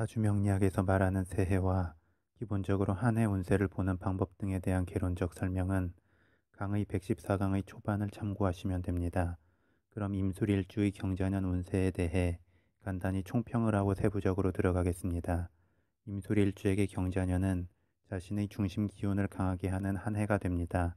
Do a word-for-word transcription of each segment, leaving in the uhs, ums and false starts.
사주명리학에서 말하는 새해와 기본적으로 한 해 운세를 보는 방법 등에 대한 개론적 설명은 강의 백십사 강의 초반을 참고하시면 됩니다. 그럼 임술일주의 경자년 운세에 대해 간단히 총평을 하고 세부적으로 들어가겠습니다. 임술일주에게 경자년은 자신의 중심 기운을 강하게 하는 한 해가 됩니다.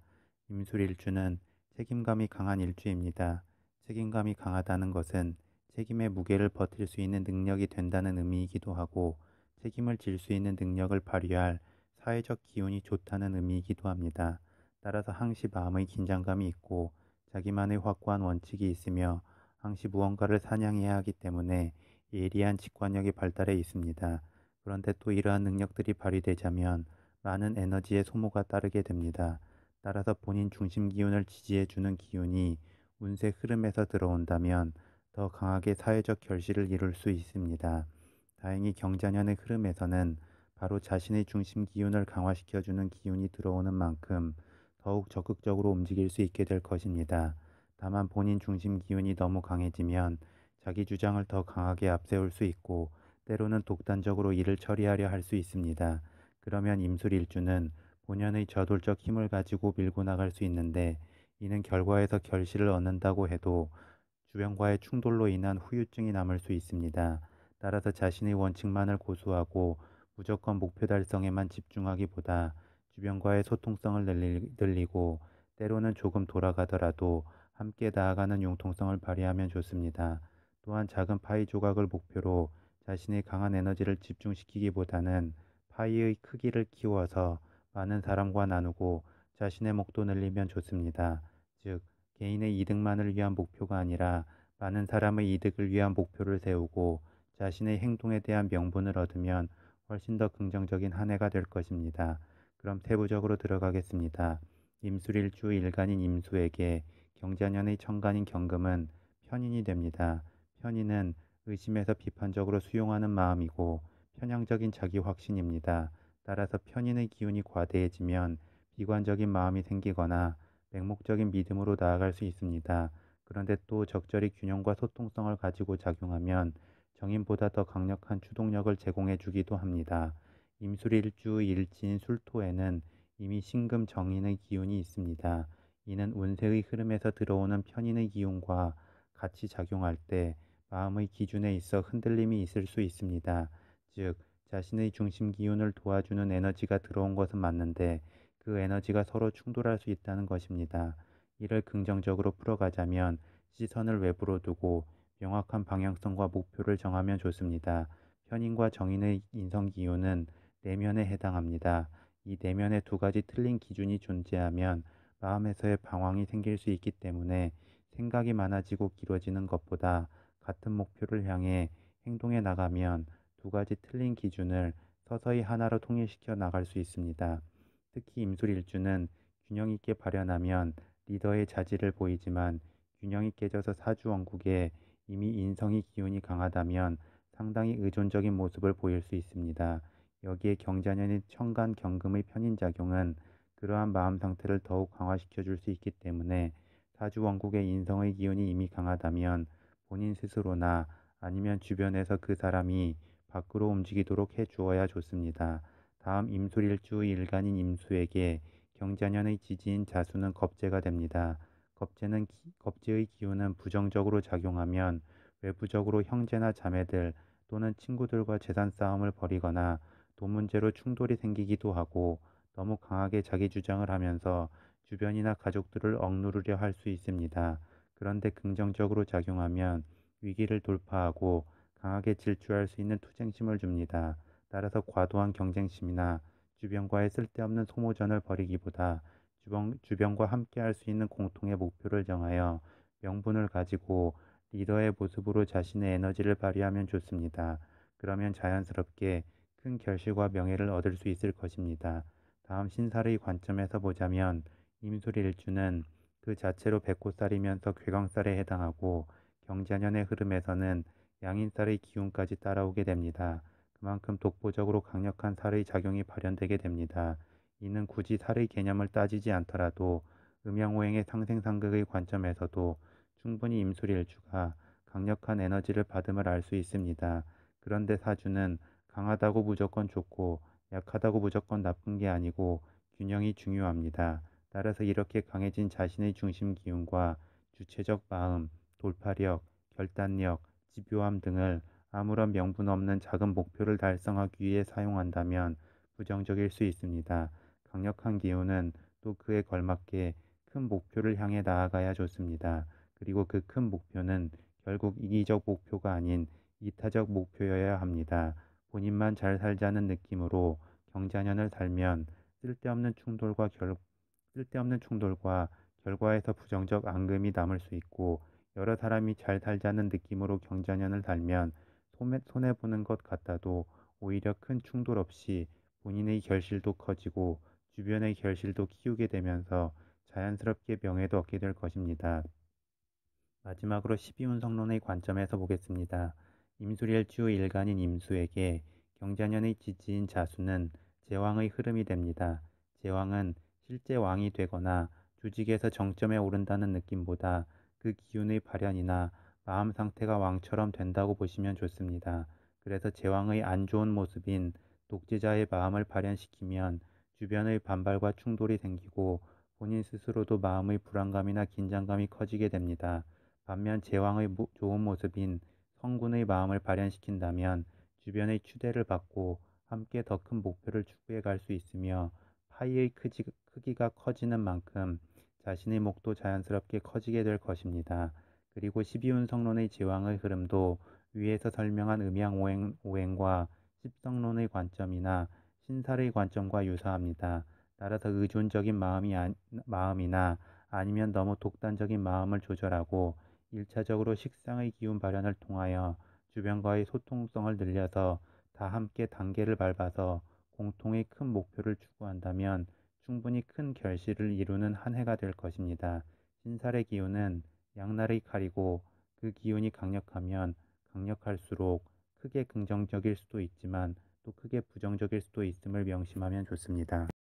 임술일주는 책임감이 강한 일주입니다. 책임감이 강하다는 것은 책임의 무게를 버틸 수 있는 능력이 된다는 의미이기도 하고 책임을 질 수 있는 능력을 발휘할 사회적 기운이 좋다는 의미이기도 합니다. 따라서 항시 마음의 긴장감이 있고 자기만의 확고한 원칙이 있으며 항시 무언가를 사냥해야 하기 때문에 예리한 직관력이 발달해 있습니다. 그런데 또 이러한 능력들이 발휘되자면 많은 에너지의 소모가 따르게 됩니다. 따라서 본인 중심 기운을 지지해주는 기운이 운세 흐름에서 들어온다면 더 강하게 사회적 결실을 이룰 수 있습니다. 다행히 경자년의 흐름에서는 바로 자신의 중심 기운을 강화시켜주는 기운이 들어오는 만큼 더욱 적극적으로 움직일 수 있게 될 것입니다. 다만 본인 중심 기운이 너무 강해지면 자기 주장을 더 강하게 앞세울 수 있고 때로는 독단적으로 일을 처리하려 할 수 있습니다. 그러면 임술일주는 본연의 저돌적 힘을 가지고 밀고 나갈 수 있는데 이는 결과에서 결실을 얻는다고 해도 주변과의 충돌로 인한 후유증이 남을 수 있습니다. 따라서 자신의 원칙만을 고수하고 무조건 목표 달성에만 집중하기보다 주변과의 소통성을 늘리, 늘리고 때로는 조금 돌아가더라도 함께 나아가는 융통성을 발휘하면 좋습니다. 또한 작은 파이 조각을 목표로 자신의 강한 에너지를 집중시키기보다는 파이의 크기를 키워서 많은 사람과 나누고 자신의 목도 늘리면 좋습니다. 즉, 개인의 이득만을 위한 목표가 아니라 많은 사람의 이득을 위한 목표를 세우고 자신의 행동에 대한 명분을 얻으면 훨씬 더 긍정적인 한 해가 될 것입니다. 그럼 세부적으로 들어가겠습니다. 임술일주 일간인 임수에게 경자년의 천간인 경금은 편인이 됩니다. 편인은 의심에서 비판적으로 수용하는 마음이고 편향적인 자기 확신입니다. 따라서 편인의 기운이 과대해지면 비관적인 마음이 생기거나 맹목적인 믿음으로 나아갈 수 있습니다. 그런데 또 적절히 균형과 소통성을 가지고 작용하면 정인보다 더 강력한 추동력을 제공해 주기도 합니다. 임술일주 일진 술토에는 이미 신금 정인의 기운이 있습니다. 이는 운세의 흐름에서 들어오는 편인의 기운과 같이 작용할 때 마음의 기준에 있어 흔들림이 있을 수 있습니다. 즉, 자신의 중심 기운을 도와주는 에너지가 들어온 것은 맞는데 그 에너지가 서로 충돌할 수 있다는 것입니다. 이를 긍정적으로 풀어가자면 시선을 외부로 두고 명확한 방향성과 목표를 정하면 좋습니다. 편인과 정인의 인성 기운은 내면에 해당합니다. 이 내면에 두 가지 틀린 기준이 존재하면 마음에서의 방황이 생길 수 있기 때문에 생각이 많아지고 길어지는 것보다 같은 목표를 향해 행동해 나가면 두 가지 틀린 기준을 서서히 하나로 통일시켜 나갈 수 있습니다. 특히 임술일주는 균형 있게 발현하면 리더의 자질을 보이지만 균형이 깨져서 사주원국에 이미 인성이 기운이 강하다면 상당히 의존적인 모습을 보일 수 있습니다. 여기에 경자년인 천간 경금의 편인작용은 그러한 마음 상태를 더욱 강화시켜 줄 수 있기 때문에 사주원국의 인성의 기운이 이미 강하다면 본인 스스로나 아니면 주변에서 그 사람이 밖으로 움직이도록 해 주어야 좋습니다. 다음 임술일주 일간인 임수에게 경자년의 지지인 자수는 겁재가 됩니다. 겁재는 기, 겁재의 기운은 부정적으로 작용하면 외부적으로 형제나 자매들 또는 친구들과 재산 싸움을 벌이거나 돈 문제로 충돌이 생기기도 하고 너무 강하게 자기 주장을 하면서 주변이나 가족들을 억누르려 할 수 있습니다. 그런데 긍정적으로 작용하면 위기를 돌파하고 강하게 질주할 수 있는 투쟁심을 줍니다. 따라서 과도한 경쟁심이나 주변과의 쓸데없는 소모전을 벌이기보다 주변, 주변과 함께 할 수 있는 공통의 목표를 정하여 명분을 가지고 리더의 모습으로 자신의 에너지를 발휘하면 좋습니다. 그러면 자연스럽게 큰 결실과 명예를 얻을 수 있을 것입니다. 다음 신살의 관점에서 보자면 임술일주는 그 자체로 백호살이면서 괴강살에 해당하고 경자년의 흐름에서는 양인살의 기운까지 따라오게 됩니다. 그만큼 독보적으로 강력한 살의 작용이 발현되게 됩니다. 이는 굳이 살의 개념을 따지지 않더라도 음양오행의 상생상극의 관점에서도 충분히 임술일주가 강력한 에너지를 받음을 알 수 있습니다. 그런데 사주는 강하다고 무조건 좋고 약하다고 무조건 나쁜 게 아니고 균형이 중요합니다. 따라서 이렇게 강해진 자신의 중심 기운과 주체적 마음, 돌파력, 결단력, 집요함 등을 아무런 명분 없는 작은 목표를 달성하기 위해 사용한다면 부정적일 수 있습니다. 강력한 기운은 또 그에 걸맞게 큰 목표를 향해 나아가야 좋습니다. 그리고 그 큰 목표는 결국 이기적 목표가 아닌 이타적 목표여야 합니다. 본인만 잘 살자는 느낌으로 경자년을 살면 쓸데없는 충돌과 결, 쓸데없는 충돌과 결과에서 부정적 앙금이 남을 수 있고, 여러 사람이 잘 살자는 느낌으로 경자년을 살면 손해, 손해보는 것 같아도 오히려 큰 충돌 없이 본인의 결실도 커지고 주변의 결실도 키우게 되면서 자연스럽게 명예도 얻게 될 것입니다. 마지막으로 십이운성론의 관점에서 보겠습니다. 임술일주 일간인 임수에게 경자년의 지지인 자수는 제왕의 흐름이 됩니다. 제왕은 실제 왕이 되거나 조직에서 정점에 오른다는 느낌보다 그 기운의 발현이나 마음 상태가 왕처럼 된다고 보시면 좋습니다. 그래서 제왕의 안 좋은 모습인 독재자의 마음을 발현시키면 주변의 반발과 충돌이 생기고 본인 스스로도 마음의 불안감이나 긴장감이 커지게 됩니다. 반면 제왕의 좋은 모습인 성군의 마음을 발현시킨다면 주변의 추대를 받고 함께 더 큰 목표를 추구해 갈 수 있으며, 파이의 크지, 크기가 커지는 만큼 자신의 목도 자연스럽게 커지게 될 것입니다. 그리고 십이운성론의 제왕의 흐름도 위에서 설명한 음양오행, 오행과 십성론의 관점이나 신살의 관점과 유사합니다. 따라서 의존적인 마음이 아, 마음이나 아니면 너무 독단적인 마음을 조절하고 일차적으로 식상의 기운 발현을 통하여 주변과의 소통성을 늘려서 다 함께 단계를 밟아서 공통의 큰 목표를 추구한다면 충분히 큰 결실을 이루는 한 해가 될 것입니다. 신살의 기운은 양날의 칼이고, 그 기운이 강력하면 강력할수록 크게 긍정적일 수도 있지만 또 크게 부정적일 수도 있음을 명심하면 좋습니다.